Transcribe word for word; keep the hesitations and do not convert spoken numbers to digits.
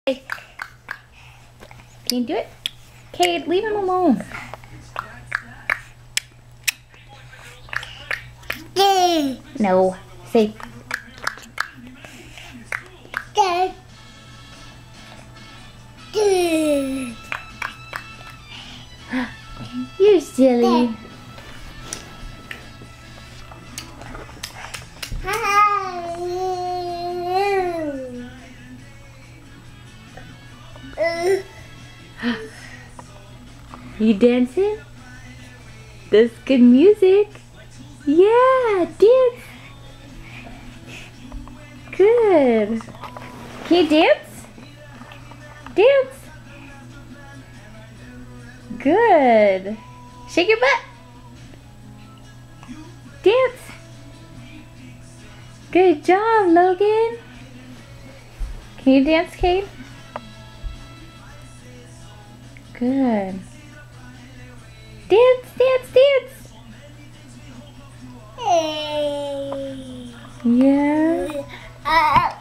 Hey, can you do it? Cade, leave him alone. No. Say. You're silly. You dancing? That's good music. Yeah, dance. Good. Can you dance? Dance. Good. Shake your butt. Dance. Good job, Logan. Can you dance, Cade? Good. Dance, dance, dance. Yeah.